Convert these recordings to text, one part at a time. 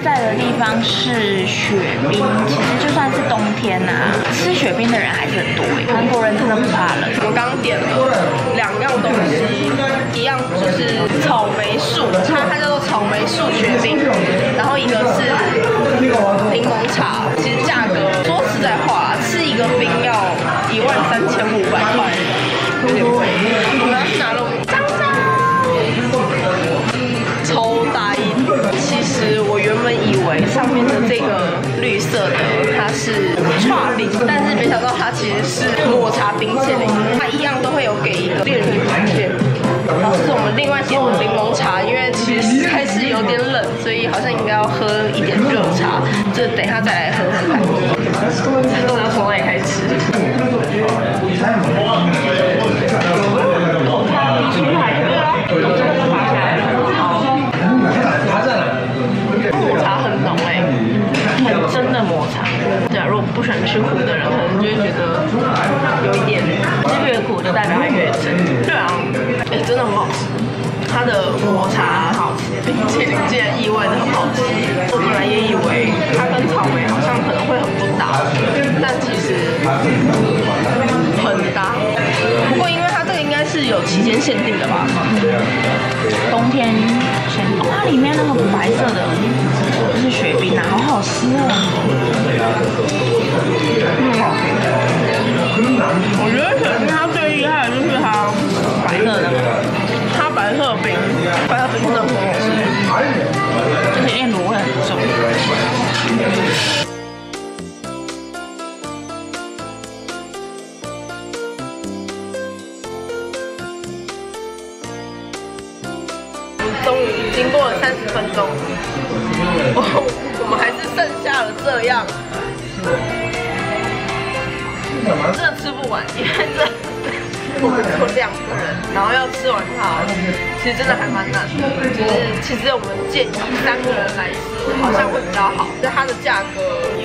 在的地方是雪冰，其实就算是冬天啊，吃雪冰的人还是很多耶。韩国人真的不怕冷。 我刚点了2样东西，一样就是草莓树，它叫做草莓树雪冰，然后一个是柠檬茶。其实价格说实在话，吃一个冰要13500块，有点贵。我刚去拿了我们张张。超大一，其实我原本以为上面的这个绿色的它是刨冰，但是没想到它其实是抹茶冰淇淋，它一样都会有给一个炼乳片。然后这是我们另外点的柠檬茶，因为其实还是有点冷，所以好像应该要喝一点热茶，就等一下再来喝喝看。这都要从哪里开始吃？抹茶很浓哎，很真的抹茶。对啊，如果不喜欢吃苦的人，可能就会觉得有一点，越苦就代表它越真。对啊，哎，真的很好吃。它的抹茶好吃，冰淇淋竟然意外的很好吃。我本来也以为它跟草莓好像可能会很不搭，但其实很搭。不过因为它这个应该是有期间限定的吧？ 冬天限定。哦，它里面那个白色的就是雪冰啊，好好吃哦。我觉得雪冰它最厉害的就是它白色的，它白色冰真的很好吃，而且炼乳会很重。终于经过了30分钟，我们还是剩下了这样，真的吃不完，因为我们就2个人，然后要吃完它，其实真的还蛮难的。就是其实我们建议3个人来吃，好像会比较好。但它的价格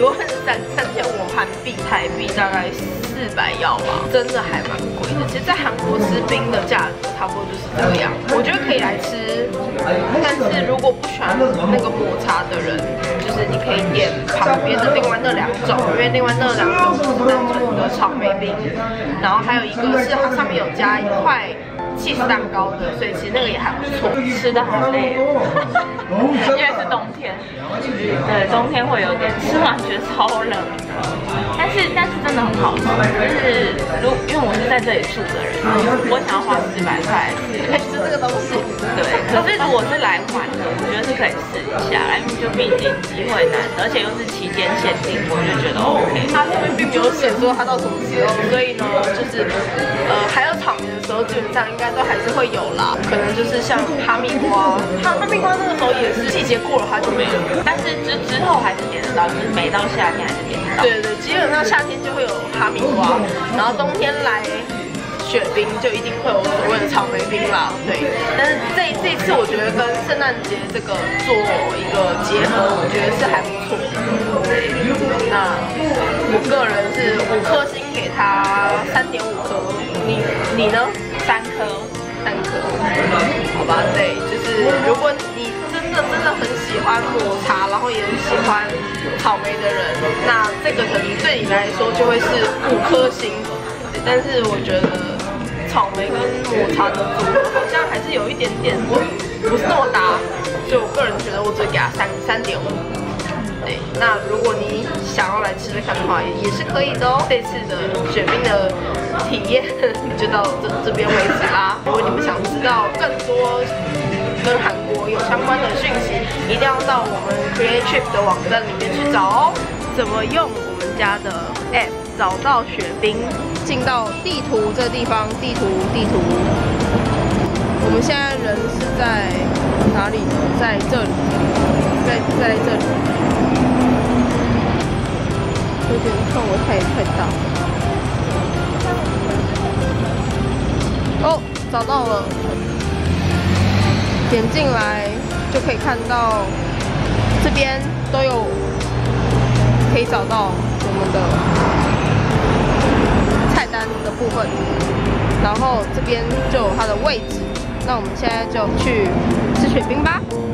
13500韩币，台币大概400要吧，真的还蛮贵的。其实，在韩国吃冰的价格差不多就是这个样，我觉得可以来吃。但是如果不喜欢那个抹茶的人，就是你可以点旁边的另外那2种，因为另外那2种是单纯的草莓冰，然后还有一个是它上面有加一块cheese蛋糕的，所以其实那个也还不错。吃的好累哦，因为是冬天，对，冬天会有点吃完觉得超冷的，但是真的很好吃。就是因为我是在这里住的人，我想要花400块吃这个东西，对。可是如果是来玩的，我觉得是可以试一下，因为就毕竟机会难得，而且又是期间限定，我就觉得 OK。它上面并没有写说它到什么时候，所以呢，就是还有草莓的时候，基本上应该都还是会有啦。可能就是像哈密瓜，哈密瓜那个时候也是季节过了它就没了，但是之后还是点得到，就是每到夏天还是点得到。对对，基本上夏天就会有哈密瓜，然后冬天来雪冰就一定会有所谓的草莓冰啦，对。但是这次我觉得跟圣诞节这个做一个结合，我觉得是还不错。对，那我个人是5颗星，给它3.5颗。你呢？3颗。好吧，对，就是如果你真的很喜欢抹茶，然后也很喜欢草莓的人，那这个可能对你来说就会是5颗星。对，但是我觉得草莓跟抹茶的组合好像还是有一点点不是那么搭，所以我个人觉得我只给它3.5。对，那如果你想要来吃吃看的话，也是可以的哦。这次的雪冰的体验就到这边为止啦。如果你们想知道更多跟韩国有相关的讯息，一定要到我们 Create Trip 的网站里面去找哦。怎么用我们家的 App 找到雪冰？进到地图这个地方，地图。我们现在人是在哪里呢？在这里，在这里。有点氛围太大。哦，找到了，点进来就可以看到这边都有可以找到我们的菜单的部分，然后这边就有它的位置。那我们现在就去吃雪冰吧。